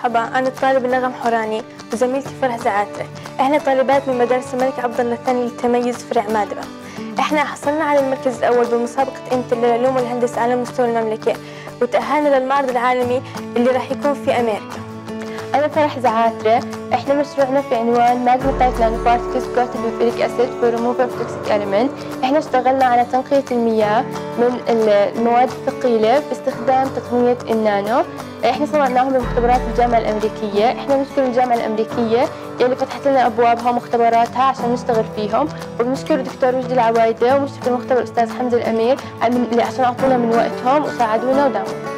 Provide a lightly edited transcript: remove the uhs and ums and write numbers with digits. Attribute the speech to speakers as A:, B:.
A: مرحبا، أنا الطالب نغم حوراني وزميلتي فرح زعاترة. إحنا طالبات من مدارس الملك عبد الله الثاني للتميز فرع مادرة. إحنا حصلنا على المركز الأول بمسابقة إنتل للعلوم والهندسة على مستوى المملكة، وتأهلنا للمعرض العالمي اللي راح يكون في أمريكا.
B: أنا فرح زعاترة. إحنا مشروعنا في عنوان Magnetite Nanoparticles Coated with Uric Acid for Removal of Toxic Element. إحنا اشتغلنا على تنقية المياه من المواد الثقيلة باستخدام تقنية النانو. إحنا صنعناهم بمختبرات الجامعة الأمريكية. إحنا بنشكر الجامعة الأمريكية اللي فتحت لنا أبوابها ومختبراتها عشان نشتغل فيهم، وبنشكر الدكتور وجدي العوايدة وبنشكر المختبر الأستاذ حمزة الأمير عشان أعطونا من وقتهم وساعدونا ودعمونا.